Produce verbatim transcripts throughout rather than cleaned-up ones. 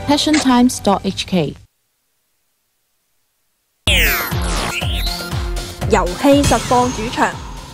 passion times dot h k 遊戲實況主場，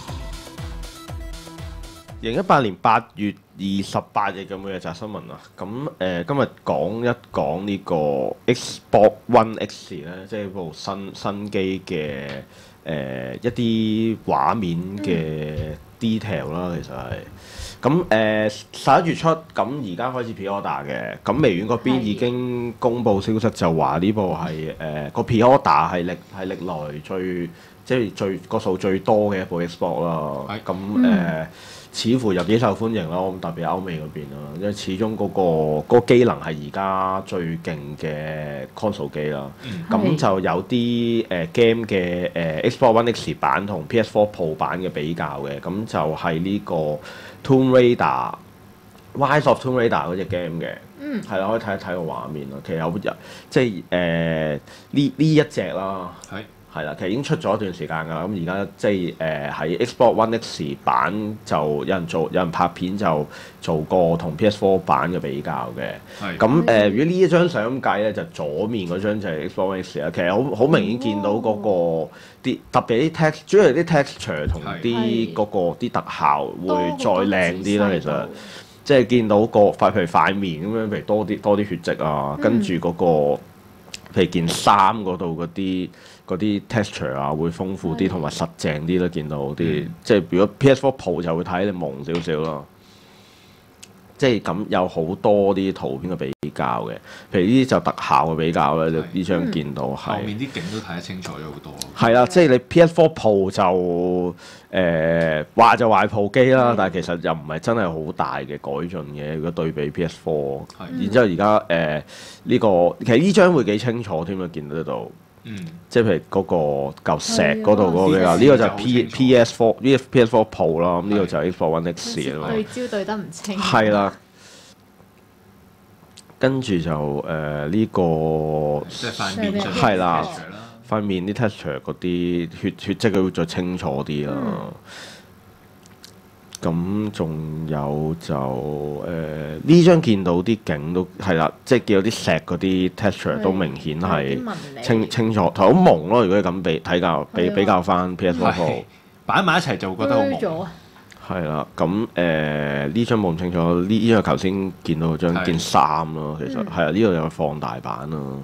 二零一八年八月二十八日嘅每日集新聞啊，咁誒、呃、今日講一講呢個 Xbox One X 咧，即係部新新機嘅誒一啲畫面嘅 detail 啦，其實係。咁誒十一月初，咁而家開始 pre-order 嘅，咁微軟嗰邊已經公布消息就話呢部係誒個 pre-order 係歷係歷來最即係最個數最多嘅一部 Xbox 啦。咁誒、呃、似乎又幾受歡迎咯，咁特別歐美嗰邊啦，因為始終嗰、嗰個嗰個機能係而家最勁嘅 console 機啦。咁、嗯、就有啲誒 game 嘅誒 Xbox One X 版同 P S four Pro 版嘅比較嘅，咁就係呢、呢個Tomb Raider Rise of Tomb Raider 嗰隻 game 嘅，係啦、嗯，可以睇一睇個畫面啦。其實有即係誒呢呢一隻啦，係係啦，其實已經出咗一段時間㗎啦。咁而家即係誒喺 Xbox One X 版就有人做，有人拍片就做過同 P S four 版嘅比較嘅。咁誒、呃，如果呢一張相計咧，就左面嗰張就係 Xbox One X 啦。其實好好明顯見到嗰、那個啲、哦、特別啲 text，主要係啲 texture 同啲嗰個啲特效會再靚啲啦。其實即係見到個塊譬如塊面咁樣，譬如多啲多啲血跡啊，跟住嗰個譬如件衫嗰度嗰啲。嗰啲 texture 啊會豐富啲同埋實淨啲咯，見到啲、嗯、即係如果 P S four Pro 就會睇你朦少少咯，即係咁有好多啲圖片嘅比較嘅，譬如呢啲就特效嘅比較咧，就呢張見到係後面啲景都睇得清楚咗好多。係啦，即係你 P S four Pro 就誒話、呃、就話部機啦，嗯、但係其實又唔係真係好大嘅改進嘅，如果對比 P S four，嗯、然之後而家誒呢個其實呢張會幾清楚添啊，見到度。嗯，即係譬如嗰個嚿石嗰度嗰個比較，呢個就係 P P S four 呢個 P S four Pro 啦，咁呢個就係 Xbox One X 啦。 對焦對得唔清。 係啦，跟住就誒呢個即係塊面係啦，塊面啲 texture 嗰啲血血跡佢會再清楚啲啦。咁仲有就誒呢張見到啲景都係啦，即係見到啲石嗰啲 texture 都明顯係清清楚，同好朦咯。如果你咁比睇較比比較翻 P S four Pro 擺埋一齊就會覺得好朦。 係啦，咁誒呢張冇咁清楚，呢呢個頭先見到張件衫咯，其實係啊，呢度有個放大版咯。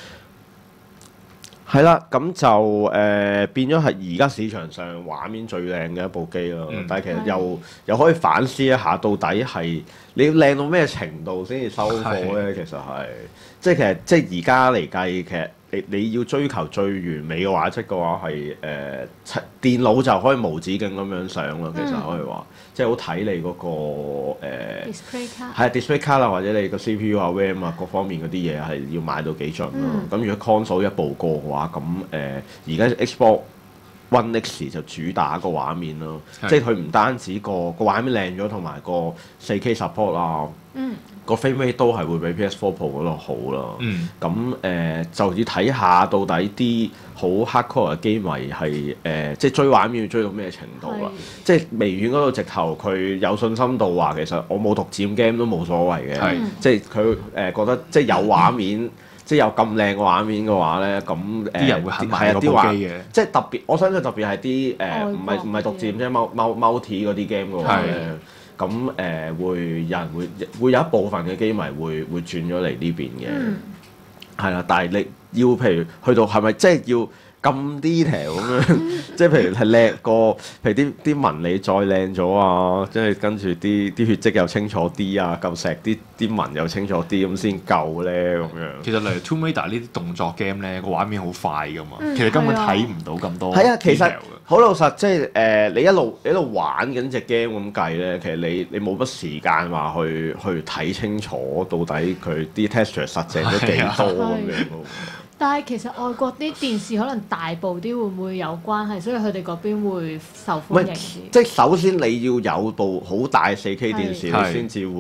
係啦，咁就誒、呃、變咗係而家市場上畫面最靚嘅一部機咯。嗯、但係其實又又可以反思一下，到底係你要靚到咩程度先至收貨咧？其實係即係其實即係而家嚟計，其實你你要追求最完美嘅畫質嘅話，係誒、呃、電腦就可以無止境咁樣上咯。其實可以話，嗯、即係好睇你嗰、那個誒、呃、 display 卡係 display 卡啦，或者你個 C P U 啊、RAM 啊各方面嗰啲嘢係要買到幾盡咯。咁、嗯、如果 console 一步過嘅話，咁誒而家 Xbox One X 就主打個畫面咯，是即係佢唔單止個個畫面靚咗，同埋個四 K support 啦。嗯。個 frame rate 都係會比 P S four Pro 嗰度好咯。咁誒、嗯呃、就要睇下到底啲好 hardcore 嘅機迷係誒、呃，即係追畫面要追到咩程度啦？是即係微軟嗰度直頭佢有信心度話，其實我冇獨佔 game 都冇所謂嘅。是即係佢誒覺得即係有畫面，嗯、即係有咁靚嘅畫面嘅話咧，咁誒啲人會合買嗰部機嘅。即係特別，我相信特別係啲誒唔係唔係獨佔即係 multi 嗰啲 game 嘅話咧。咁誒、呃、會有人會會有一部分嘅機迷會會轉咗嚟呢邊嘅，係啦、嗯。但係你要譬如去到係咪即係要咁 detail 咁樣？即係譬如係叻過，譬如啲啲紋理再靚咗啊，即係跟住啲啲血跡又清楚啲啊，嚿石啲啲紋又清楚啲咁先夠咧咁樣。 其實例如 Tomb Raider 呢啲動作 game 咧，個畫面好快噶嘛，嗯、其實根本睇唔到咁多。 係啊，其實好老實，即係誒、呃、你一路你一路玩緊隻 game 咁計咧，其實你你冇乜時間話去去睇清楚到底佢啲 texture 實淨咗幾多咁樣。 但係其實外國啲電視可能大部啲會唔會有關係，所以佢哋嗰邊會受歡迎啲。 即係首先你要有部好大四 K 電視，你先至會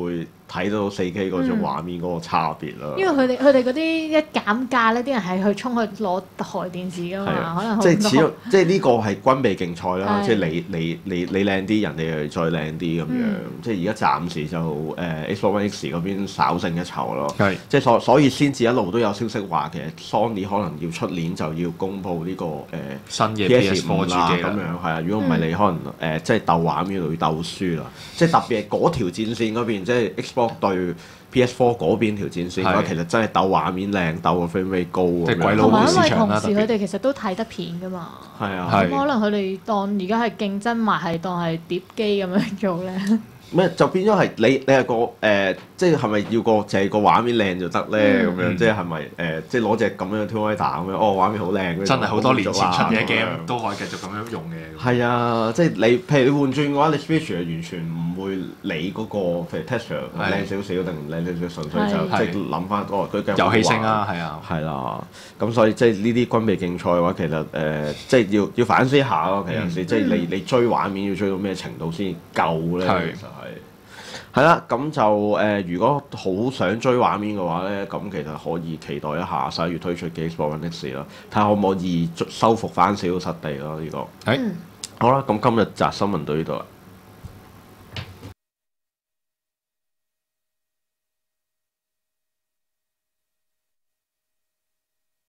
睇到四 K 嗰種畫面嗰個差別啦。 因為佢哋佢哋嗰啲一減價咧，啲人係去衝去攞台電視㗎嘛，可能即係始終即係呢個係軍備競賽啦， 係即係你你你你靚啲，人哋又再靚啲咁樣。即係而家暫時就誒 Xbox One X 嗰邊稍勝一籌咯。 係即係所所以先至一路都有消息話其實 Sony 可能要出年就要公布呢個誒新嘅 P P S S 五 four 主啦咁機啦。 樣係啊。如果唔係你可能誒即係鬥畫面會鬥輸啦。即係特別係嗰條戰線嗰邊，即係 Xbox 對 P S four 嗰邊條戰線嘅話， 係其實真係鬥畫面靚，鬥個 frame rate 高咁即係鬼樣。 佬同埋因為市場同時啦特別佢哋其實都睇得片㗎嘛， 係啊。 係咁可能佢哋當而家係競爭埋係當係碟機咁樣做咧。 咩就變咗係你你係個誒、呃，即係係咪要個淨係個畫面靚就得咧？咁、樣嗯即係係咪誒，即係攞隻咁樣嘅 Tomb Raider 咁樣，哦畫面好靚， 真係好多年前出嘅咁樣 game 都可以繼續咁樣用嘅。 係啊，即係你譬如你換轉嘅話，你 Switch 係完全唔會理嗰、個譬如 texture 係靚少少定唔靚少少，純粹就係即係諗翻哦佢嘅遊戲性啊，係啊。 係啦，咁所以即係呢啲軍備競賽嘅話，其實誒、呃、即係要要反思下咯。其實有時、 嗯即係你你追畫面要追到咩程度先夠咧？ 係其實係。係啦，咁就誒、呃，如果好想追畫面嘅話咧，咁其實可以期待一下十一月推出嘅 Xbox One X 啦，睇下可唔可以修復翻少少失地咯呢、呢個。 係嗯好啦，咁今日集新聞到呢度啦。